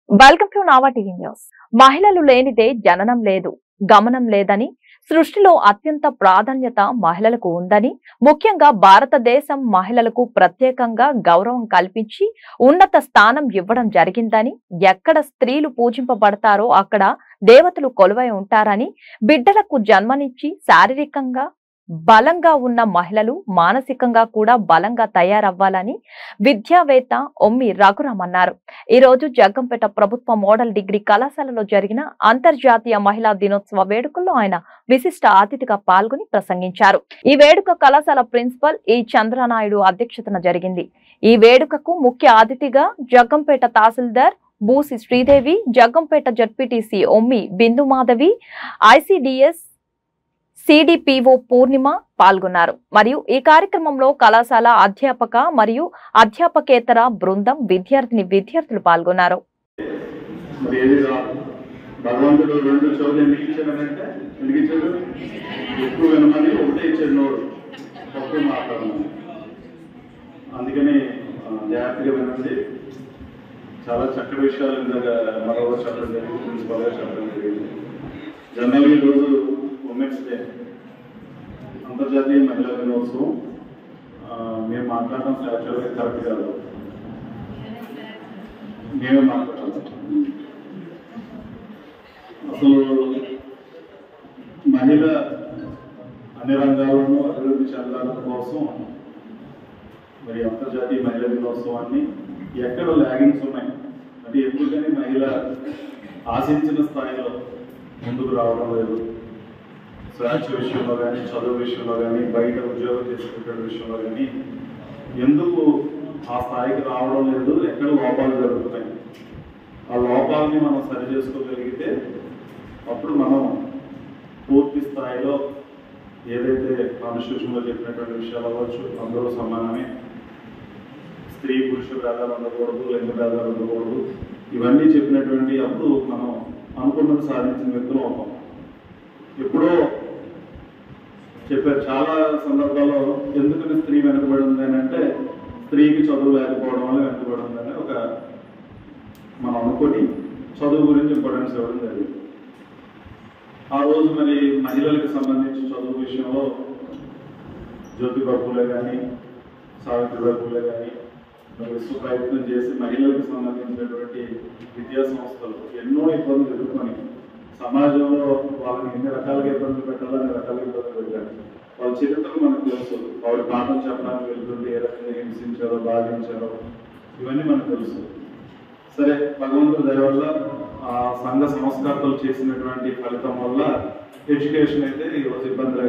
Welcome to Nava TV news. మహిళలు లేనిదే జననం లేదు, గమనం లేదని, సృష్టిలో అత్యంత ప్రాధాన్యత మహిళలకు ఉందని, ముఖ్యంగా భారతదేశం మహిళలకు ప్రత్యేకంగా గౌరవం కల్పించి ఉన్నత స్థానం ఇవ్వడం జరిగిందని, ఎక్కడ స్త్రీలు పూజింపబడతారో అక్కడ దేవతలు కొలువై ఉంటారని, బిడ్డలకు జన్మనిచ్చి శారీరకంగా బలంగా ఉన్న మహిళలు మానసికంగా కూడా బలంగా తయారవ్వాలని విద్యావేత్త ఒమ్మి రఘురాం అన్నారు. ఈ రోజు జగ్గంపేట ప్రభుత్వ మోడల్ డిగ్రీ కళాశాలలో జరిగిన అంతర్జాతీయ మహిళా దినోత్సవ వేడుకల్లో ఆయన విశిష్ట అతిథిగా పాల్గొని ప్రసంగించారు. ఈ వేడుక కళాశాల ప్రిన్సిపల్ ఈ చంద్రనాయుడు అధ్యక్షతన జరిగింది. ఈ వేడుకకు ముఖ్య అతిథిగా Jaggampeta tahsildar Boosi Sridevi, Jaggampeta ZPTC Ommi Bindumadhavi, ICDS CDPO Purnima పాల్గొన్నారు. మరియు ఈ కార్యక్రమంలో కళాశాల అధ్యాపక మరియు అధ్యాపకేతర బృందం, విద్యార్థులు పాల్గొన్నారు. చాలా చక్కటి విషయాలు మరో చెప్పడం జరిగింది, ప్రిన్సిపల్గా చెప్పడం జరిగింది. జనరల్గా ఈరోజు ఉమెన్స్ డే, అంతర్జాతీయ మహిళా దినోత్సవం. మేము మాట్లాడడం యాక్చువల్గా కరెక్ట్ కాదు, మేమే మాట్లాడాలి. అసలు మహిళ అన్ని రంగాల్లోనూ అభివృద్ధి చెందడం కోసం మరి అంతర్జాతీయ మహిళా దినోత్సవాన్ని ఎక్కడ ల్యాగింగ్స్ ఉన్నాయి అంటే ఎందుకని మహిళ ఆశించిన స్థాయిలో ముందుకు రావడం లేదు, స్వేచ్ఛ విషయంలో కానీ, చదువు విషయంలో కానీ, బయట ఉద్యోగం చేసుకునే విషయంలో కానీ ఎందుకు ఆ స్థాయికి రావడం లేదు, ఎక్కడ లోపాలు జరుగుతున్నాయి. ఆ లోపాలని మనం సరి చేసుకోగలిగితే అప్పుడు మనం పూర్తి స్థాయిలో ఏదైతే కాన్స్టిట్యూషన్లో చెప్పినటువంటి విషయాలు అవ్వచ్చు, అందరూ సమానమే, స్త్రీ పురుష భేదాలు ఉండకూడదు, లింగ భేదాలు ఉండకూడదు, ఇవన్నీ చెప్పినటువంటి అప్పుడు మనం అనుకున్నది సాధించిన వ్యక్తులు అవుతాం. ఎప్పుడో చెప్పారు చాలా సందర్భాల్లో ఎందుకని స్త్రీ వెనుకబడి ఉంది అని అంటే స్త్రీకి చదువు లేకపోవడం వల్ల వెనుకబడి ఉందని ఒక మనం అనుకొని చదువు గురించి ఇంపార్టెన్స్ ఇవ్వడం జరిగింది. ఆ రోజు మరి మహిళలకు సంబంధించి చదువు విషయంలో జ్యోతిబా పూలే కానీ, సావిత్రిబా పూలే కానీ విశ్వ ప్రయత్నం చేసి మహిళలకు సంబంధించినటువంటి విద్యా సంస్థలు ఎన్నో ఇబ్బందులు ఎదుర్కొని సమాజంలో వాళ్ళని ఎన్ని రకాలుగా ఇబ్బందులు పెట్టాలో అన్ని రకాలుగా ఇబ్బందులు పెట్టారు. వాళ్ళ చరిత్రలు మనకు తెలుసు, వాళ్ళ పాఠం చెప్పడానికి వెళ్తుంటే ఏ రకంగా హింసించారో, బాధించారో ఇవన్నీ మనకు తెలుసు. సరే, భగవంతుడి దయ వల్ల ఆ సంఘ సంస్కర్తలు చేసినటువంటి ఫలితం వల్ల ఎడ్యుకేషన్ అయితే ఈరోజు ఇబ్బంది